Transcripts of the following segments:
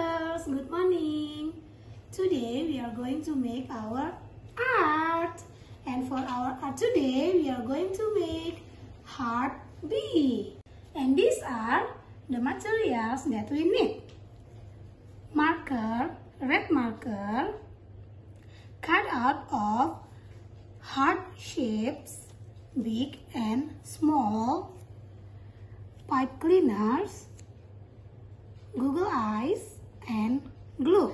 girls, good morning. Today we are going to make our art. And for our art today, we are going to make heart bee. And these are the materials that we need. Marker, red marker, cut out of heart shapes, big and small, pipe cleaners, Google eyes, and glue.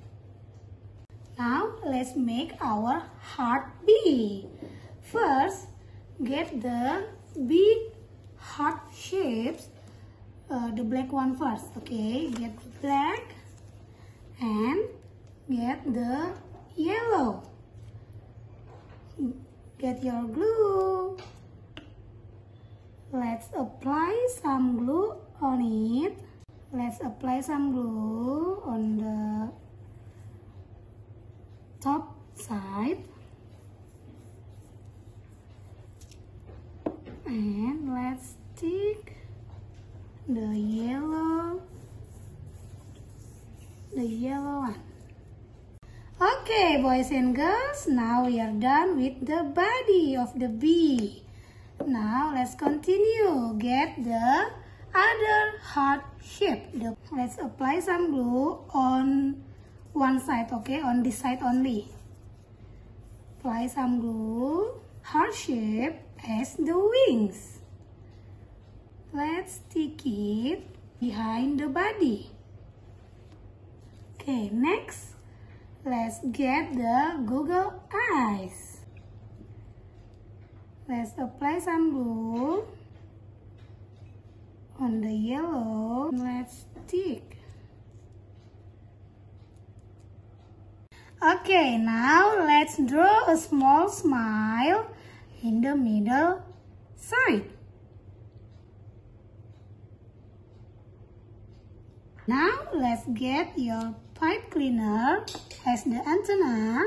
Now let's make our heart bee. First, get the big heart shapes, the black one first. Okay, get the black and get the yellow. Get your glue. Let's apply some glue on it. Let's apply some glue on the top side. And let's stick the yellow one. Okay, boys and girls, now we are done with the body of the bee. Now let's continue. Get the other heart shape. Let's apply some glue on one side, okay, on this side only. Apply some glue, heart shape as the wings. Let's stick it behind the body. Okay, next, let's get the Google eyes. Let's apply some glue on the yellow. Let's stick. Okay, now let's draw a small smile in the middle side. Now let's get your pipe cleaner as the antenna.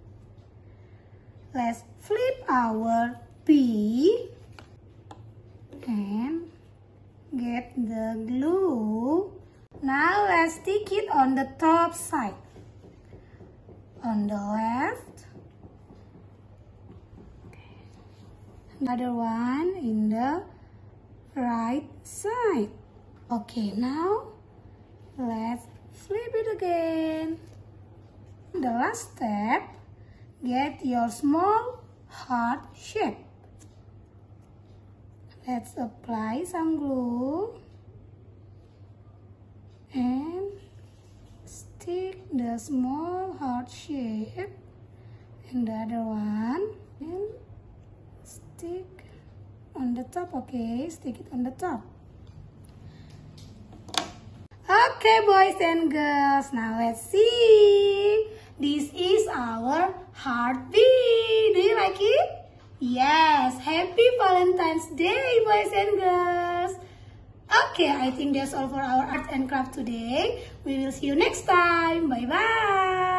Let's flip our bee and get the glue. Now let's stick it on the top side. On the left. Okay. Another one in the right side. Okay, now let's flip it again. The last step, get your small heart shape. Let's apply some glue and stick the small heart shape and the other one and stick on the top. Okay, stick it on the top. Okay, boys and girls, now let's see. This is our heart bee. Do you like it? Yes, happy Valentine's Day, boys and girls. Okay, I think that's all for our art and craft today. We will see you next time. Bye-bye.